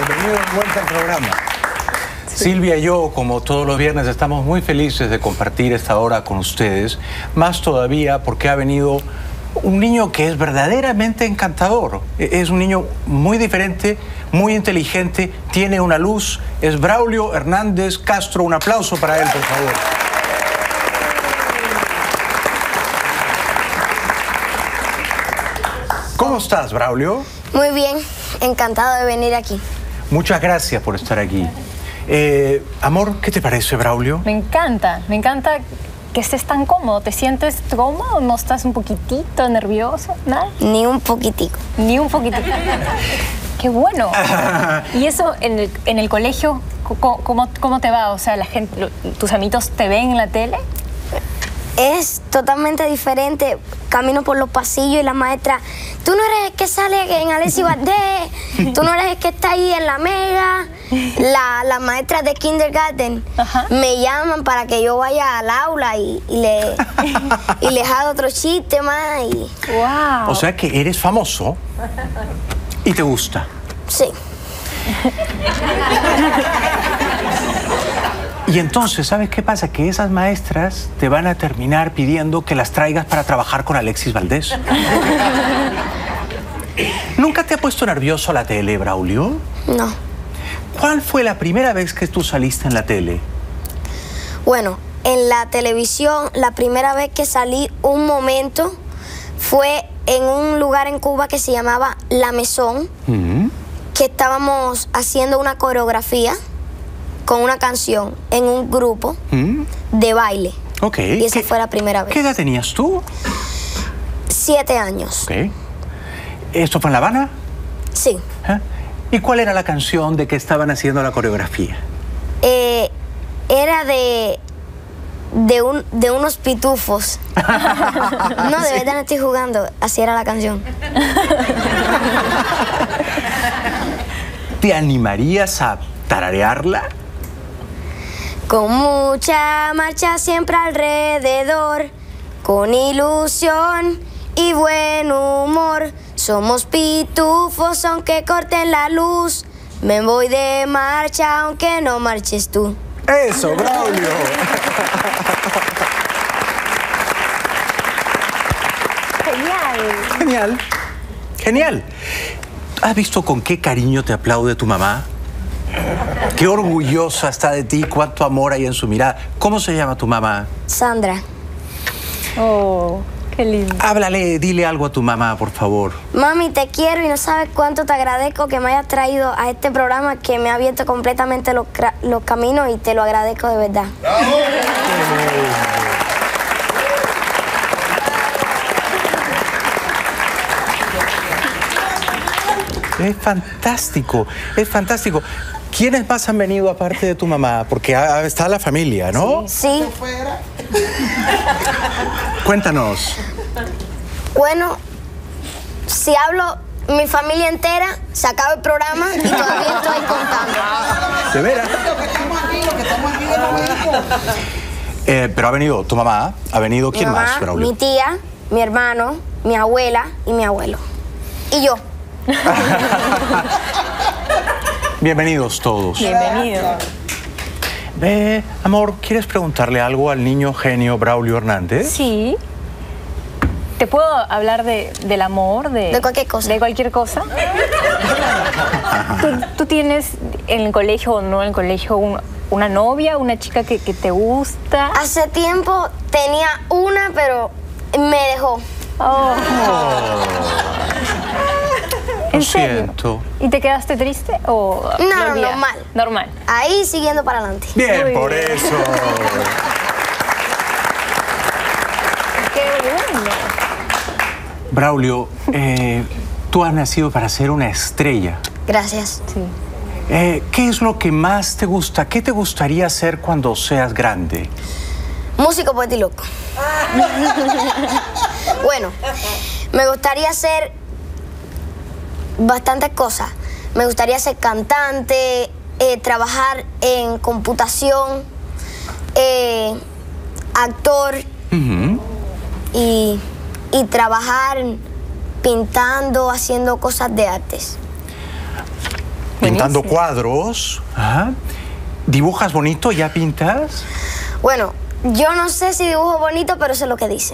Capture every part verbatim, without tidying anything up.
Bienvenido de vuelta al programa. Sí. Silvia y yo, como todos los viernes, estamos muy felices de compartir esta hora con ustedes, más todavía porque ha venido un niño que es verdaderamente encantador. Es un niño muy diferente, muy inteligente, tiene una luz, es Braulio Hernández Castro. Un aplauso para él, por favor. ¿Cómo estás, Braulio? Muy bien, encantado de venir aquí. Muchas gracias por estar aquí. Eh, amor, ¿qué te parece, Braulio? Me encanta, me encanta que estés tan cómodo. ¿Te sientes cómodo? ¿No estás un poquitito nervioso? ¿Nada? Ni un poquitico. Ni un poquitico. ¡Qué bueno! ¿Y eso en el, en el colegio, ¿cómo, cómo, cómo te va? O sea, la gente, lo, ¿tus amiguitos te ven en la tele? Es totalmente diferente. Camino por los pasillos y la maestra, tú no eres el que sale en Alexis Valdés, tú no eres el que está ahí en la Mega. La, la maestra de kindergarten Ajá. me llaman para que yo vaya al aula y, y, le, y les haga otro chiste más. Y... Wow. O sea que eres famoso y te gusta. Sí. Y entonces, ¿sabes qué pasa? Que esas maestras te van a terminar pidiendo que las traigas para trabajar con Alexis Valdés. ¿Nunca te ha puesto nervioso la tele, Braulio? No. ¿Cuál fue la primera vez que tú saliste en la tele? Bueno, en la televisión, la primera vez que salí un momento fue en un lugar en Cuba que se llamaba La Mesón, mm-hmm. que estábamos haciendo una coreografía con una canción en un grupo ¿Mm? de baile. Ok. Y esa fue la primera vez. ¿Qué edad tenías tú? Siete años. Ok. ¿Esto fue en La Habana? Sí. ¿Eh? ¿Y cuál era la canción de que estaban haciendo la coreografía? Eh, era de... De, un, de unos pitufos. No, de ¿Sí? verdad no estoy jugando. Así era la canción. ¿Te animarías a tararearla? Con mucha marcha siempre alrededor, con ilusión y buen humor. Somos pitufos aunque corten la luz. Me voy de marcha aunque no marches tú. ¡Eso, Braulio! Genial. Genial. Genial. ¿Has visto con qué cariño te aplaude tu mamá? Qué orgullosa está de ti, cuánto amor hay en su mirada. ¿Cómo se llama tu mamá? Sandra. Oh, qué lindo. Háblale, dile algo a tu mamá, por favor. Mami, te quiero y no sabes cuánto te agradezco que me hayas traído a este programa que me ha abierto completamente los, los caminos y te lo agradezco de verdad. ¡Bravo! Es fantástico, es fantástico. ¿Quiénes más han venido aparte de tu mamá? Porque está la familia, ¿no? Sí. Cuéntanos. Bueno, si hablo mi familia entera, se acaba el programa y todavía estoy contando. ¿De veras? Eh, pero ha venido tu mamá, ha venido ¿quién mamá, más, Braulio? Mi tía, mi hermano, mi abuela y mi abuelo. Y yo. Bienvenidos todos. Bienvenido. Eh, amor, ¿quieres preguntarle algo al niño genio Braulio Hernández? Sí. ¿Te puedo hablar de, del amor? De, de cualquier cosa. ¿De cualquier cosa? ¿Tú, tú tienes en el colegio o no en el colegio un, una novia, una chica que, que te gusta? Hace tiempo tenía una, pero me dejó. Oh. Oh. ¿En Lo serio? siento. ¿Y te quedaste triste o...? No, normal. Normal. Ahí siguiendo para adelante. Bien, Muy por bien. eso. ¡Qué bueno! Braulio, eh, tú has nacido para ser una estrella. Gracias. Sí. Eh, ¿Qué es lo que más te gusta? ¿Qué te gustaría hacer cuando seas grande? Músico, poeta y loco. Bueno, me gustaría ser bastantes cosas. Me gustaría ser cantante, eh, trabajar en computación, eh, actor Uh-huh. y, y trabajar pintando, haciendo cosas de artes. pintando cuadros. Ajá. ¿Dibujas bonito? ¿Ya pintas? Bueno, yo no sé si dibujo bonito, pero sé lo que dicen.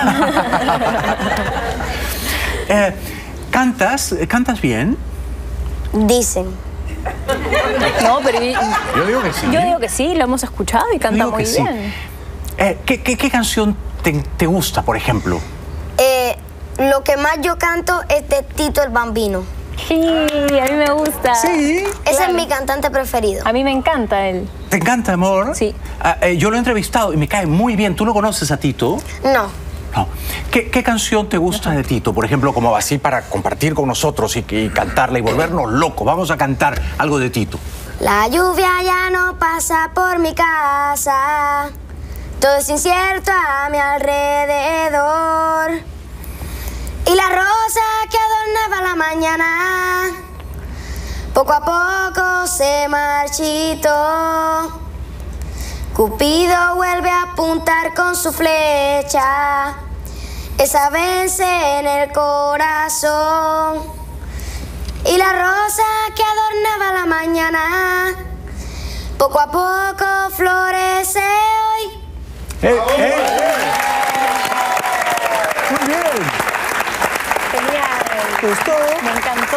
eh, ¿Cantas? ¿Cantas bien? Dicen. No, pero yo, yo digo que sí. Yo digo que sí, lo hemos escuchado y canta muy sí. bien. Eh, ¿qué, qué, ¿Qué canción te, te gusta, por ejemplo? Eh, lo que más yo canto es de Tito el Bambino. Sí, a mí me gusta. Sí. Ese Claro. es mi cantante preferido. A mí me encanta él. ¿Te encanta, amor? Sí. Ah, eh, yo lo he entrevistado y me cae muy bien. ¿Tú lo conoces a Tito? No. No. ¿Qué, qué canción te gusta de Tito? Por ejemplo, como así para compartir con nosotros y, y cantarla y volvernos locos. Vamos a cantar algo de Tito. La lluvia ya no pasa por mi casa. Todo es incierto a mi alrededor. Y la rosa que adornaba la mañana poco a poco se marchitó. Cupido vuelve a apuntar con su flecha, esa vez en el corazón. Y la rosa que adornaba la mañana poco a poco florece hoy. ¡Eh, eh, eh! Muy bien. Genial. ¿Te gustó? Me encantó.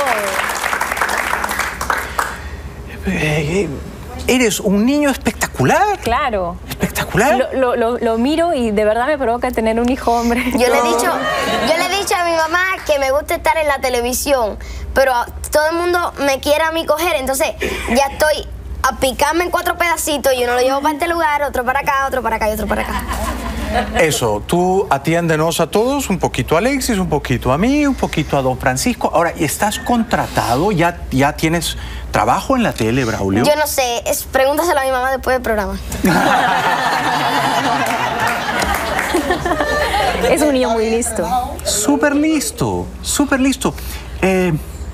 Eh, eres un niño espectacular. Claro. Espectacular. Lo, lo, lo, lo miro y de verdad me provoca tener un hijo hombre. Yo le he dicho, yo le he dicho a mi mamá que me gusta estar en la televisión, pero todo el mundo me quiere a mí coger, entonces ya estoy a picarme en cuatro pedacitos y uno lo llevo para este lugar, otro para acá, otro para acá y otro para acá. Eso, tú atiéndenos a todos, un poquito a Alexis, un poquito a mí, un poquito a don Francisco. Ahora, ¿estás contratado? ¿Ya, ya tienes trabajo en la tele, Braulio? Yo no sé, es, pregúntaselo a mi mamá después del programa. Es un niño muy listo. Súper listo, súper listo. Eh,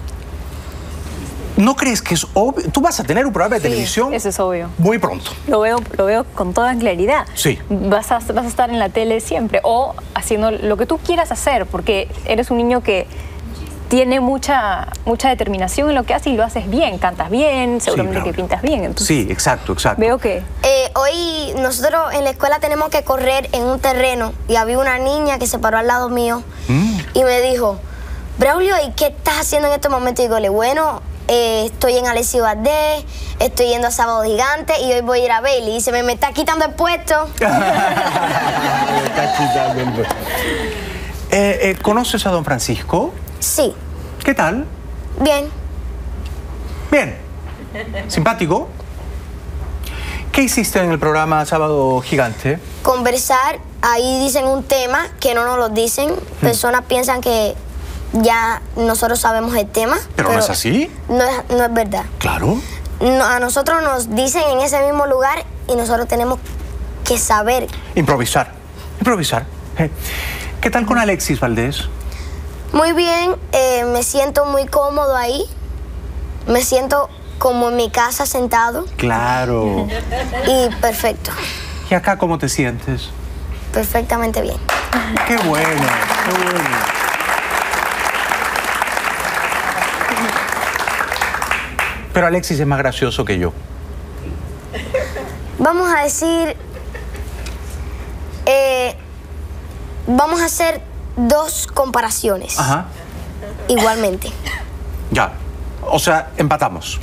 ¿No crees que es obvio? Tú vas a tener un programa de Sí, televisión eso es obvio. muy pronto. Lo veo, lo veo con toda claridad. Sí. Vas a, vas a estar en la tele siempre o haciendo lo que tú quieras hacer, porque eres un niño que tiene mucha, mucha determinación en lo que hace y lo haces bien. Cantas bien, seguramente Braulio. que pintas bien. Entonces, Sí, exacto, exacto. veo que... Eh, hoy nosotros en la escuela tenemos que correr en un terreno y había una niña que se paró al lado mío Mm. y me dijo, Braulio, ¿y qué estás haciendo en estos momentos? Y digo, bueno, eh, estoy en Alexis Valdés, estoy yendo a Sábado Gigante y hoy voy a ir a Bailey. Y dice, me, me está quitando el puesto. Me está quitando el puesto. Eh, eh, ¿Conoces a don Francisco? Sí, ¿Qué tal? bien. Bien. ¿Simpático? ¿Qué hiciste en el programa Sábado Gigante? Conversar, ahí dicen un tema que no nos lo dicen. Personas piensan que ya nosotros sabemos el tema. ¿Pero no es así? No es, no es verdad. Claro. No, a nosotros nos dicen en ese mismo lugar y nosotros tenemos que saber. Improvisar. Improvisar. Eh, ¿Qué tal con Alexis Valdés? Muy bien, eh, me siento muy cómodo ahí. Me siento como en mi casa sentado Claro. y perfecto, ¿Y acá cómo te sientes? perfectamente bien. Qué bueno, qué bueno. Pero Alexis es más gracioso que yo. Vamos a decir, eh, vamos a hacer dos comparaciones Ajá. igualmente. Ya. O sea, empatamos.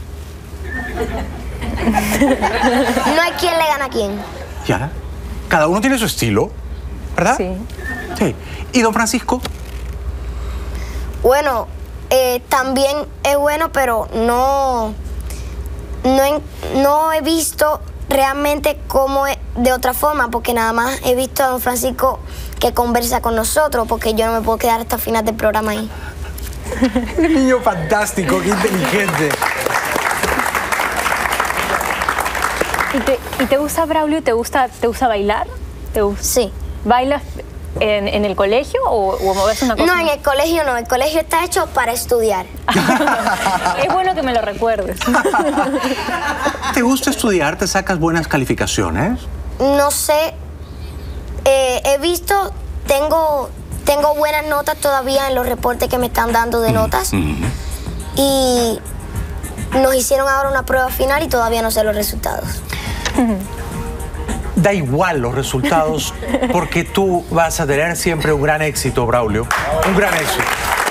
No hay quien le gana a quién. Ya. Cada uno tiene su estilo, ¿verdad? Sí. Sí. ¿Y don Francisco? Bueno, eh, también es bueno, pero no, no, he, no he visto realmente cómo es de otra forma, porque nada más he visto a don Francisco que conversa con nosotros, porque yo no me puedo quedar hasta el final del programa ahí. Un niño fantástico, qué inteligente. ¿Y te, y te gusta, Braulio? ¿Te gusta, te gusta bailar? ¿Te gusta? Sí. ¿Bailas en, en el colegio o, o es una cosa? No, en el colegio no. El colegio está hecho para estudiar. Es bueno que me lo recuerdes. ¿Te gusta estudiar? ¿Te sacas buenas calificaciones? No sé. Eh, he visto, tengo, tengo buenas notas todavía en los reportes que me están dando de notas. Y nos hicieron ahora una prueba final y todavía no sé los resultados. Da igual los resultados porque tú vas a tener siempre un gran éxito, Braulio. Un gran éxito.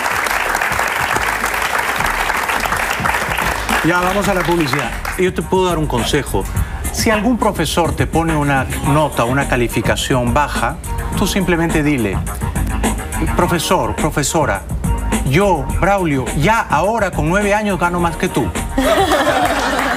Ya, vamos a la publicidad. Yo te puedo dar un consejo. Si algún profesor te pone una nota, una calificación baja, tú simplemente dile, profesor, profesora, yo, Braulio, ya ahora con nueve años gano más que tú.